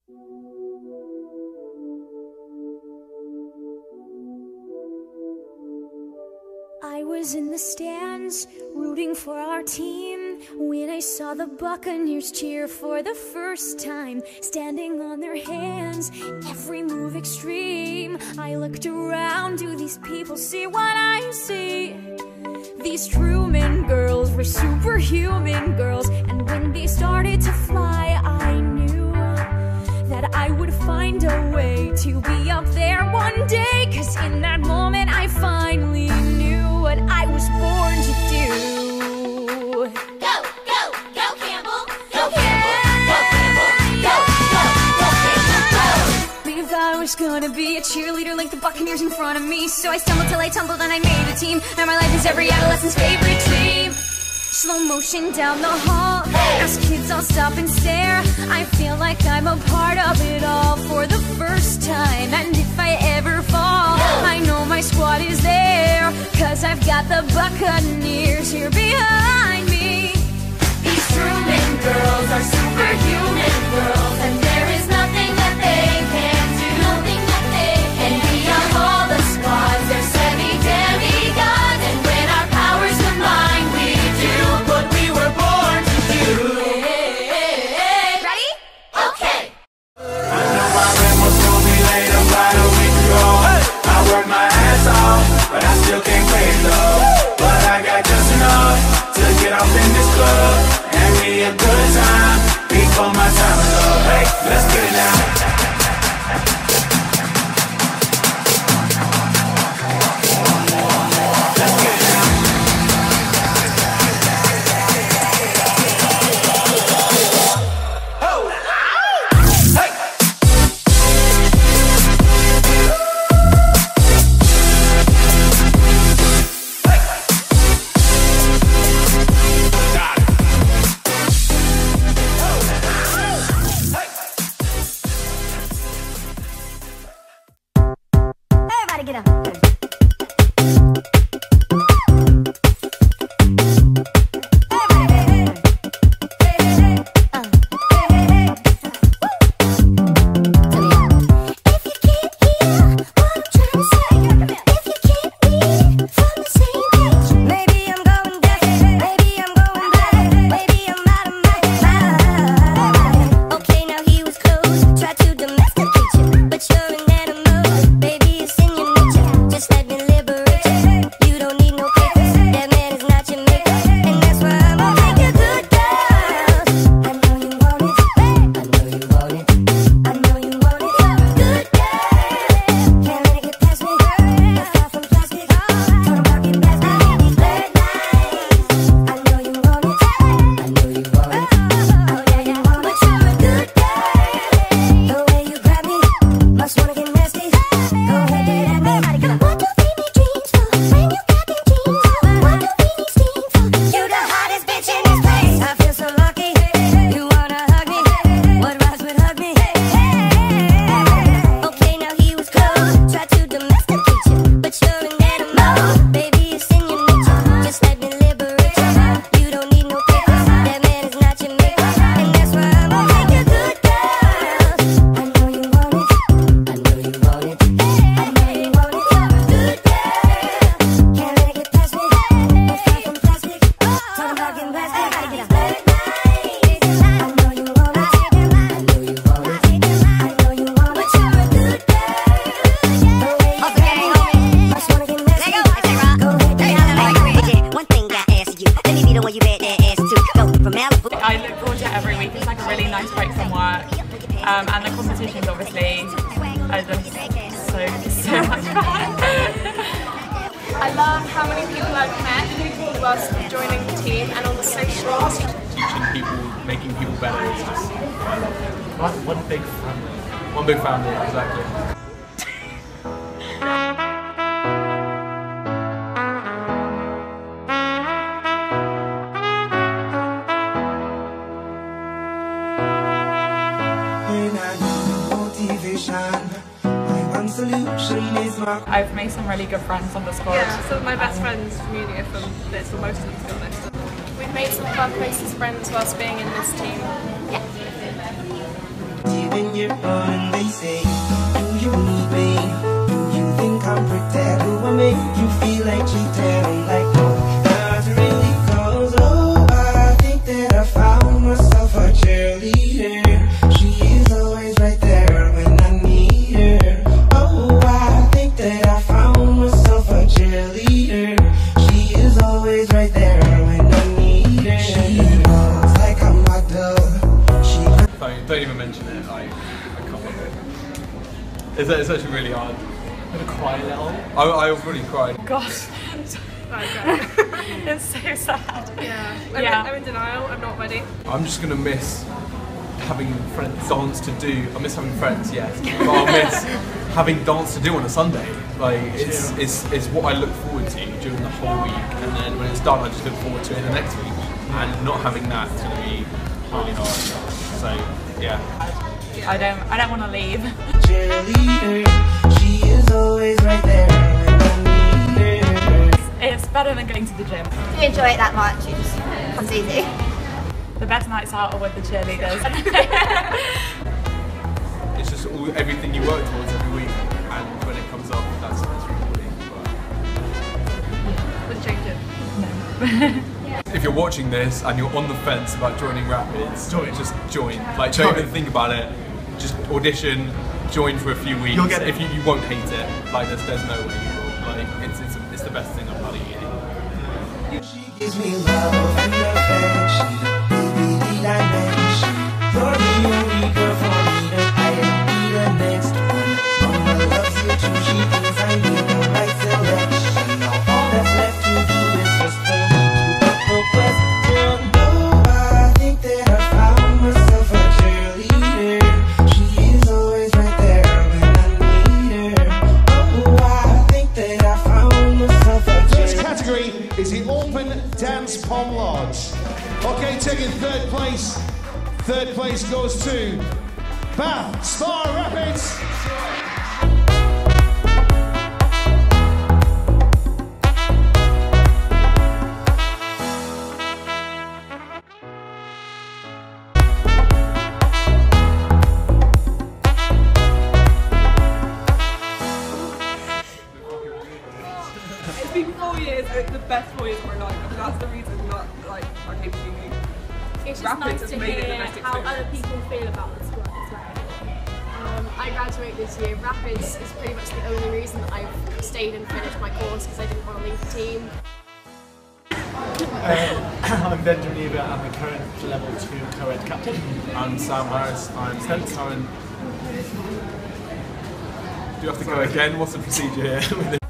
I was in the stands, rooting for our team, when I saw the Buccaneers cheer for the first time, standing on their hands, every move extreme. I looked around, do these people see what I see? These Truman girls were superhuman girls, and when they started to fly, I knew that I would find a way to be up there one day, 'cause in that moment I finally knew what I was born to do. Go, go, go Campbell! Go Campbell! Go Campbell! Go, go, go Campbell! Go! I thought I was gonna be a cheerleader like the Buccaneers in front of me, so I stumbled till I tumbled and I made the team. Now my life is every adolescent's favorite dream. Slow motion down the hall, as kids all stop and stare. I feel like I'm a part of it all for the first time, and if I ever fall, I know my squad is there, 'cause I've got the Buccaneers here behind me. These Truman girls are superhuman girls, and there is nothing that they can't do. Nothing that they can. And beyond all the squads, they're semi-demigods, and when our powers combine, we do what we were born to do. Ready? Okay. I know my rent was gonna be late about a week ago. I worked my ass off, but I still can't pay it though. But I got just enough to get off in this club and me a good time before my time is up. Hey, let's get it now. Get up. I look forward to it every week. It's like a really nice break from work, and the competitions obviously are just so much fun. I love how many people I've met whilst joining the team, and all the socials. Teaching people, making people better is just one big family. One big family, exactly. I've made some really good friends on the squad. Yeah, some of my best friends from uni are from this, or most of them to be honest. We've made some fun places friends whilst being in this team. Yeah. when you're on and they say, do you need me? Do you think I'm pretend? Do I make you feel like cheating? I'm like, no, not really, cause oh, I think that I found myself a cheerleader. She is always right there when I need her. Oh, I think that I found myself a cheerleader. She is always right there when I need her. She knows like I'm my dog. Don't even mention it. I can't believe it. It's actually really hard. I'm gonna cry a little. I already cried. Gosh. It's so sad. Yeah. I'm in denial. I'm not ready. I'm just gonna miss having dance to do. I miss having friends, yes, but I'll miss having dance to do on a Sunday. Like it's what I look forward to during the whole week, and then when it's done, I just look forward to it the next week. And not having that is gonna be really hard. So yeah. I don't want to leave. Cheerleader, she is always right there when I need her. It's better than going to the gym. If you enjoy it that much, it just comes easy. The best nights out are with the cheerleaders. It's just everything you work towards every week, and when it comes up, that's rewarding. Wouldn't change it. If you're watching this and you're on the fence about joining Rapids, just join. Like, don't even think about it. Just audition, join for a few weeks. You'll get it. If you won't hate it. Like, there's no way you will. Like, it's the best thing I've bloody eating. She gives me love and affection, baby, the dimension. You're the only girl for me, that I will be the next one. Mama loves you too, she thinks I need the right selection. Now all that's left to do is just for me to propose. No, I think that I found myself a cheerleader. She is always right there when I need her. Oh, I think that I found myself a cheerleader. First category is the Open Dance Pom Lodge. Okay, taking third place. Third place goes to Bath Spa Rapids. It's been 4 years, the best 4 years of my life, and that's the reason that I came to uni. It's just Rapids nice has to made it the hear best how experience. other people feel about the sport as well. I graduate this year. Rapids is pretty much the only reason that I've stayed and finished my course because I didn't want to leave the team. I'm Benjamin Eva, I'm the current level 2 co-ed captain. I'm Sam Harris, I'm the current... Do you have to go again? What's the procedure here?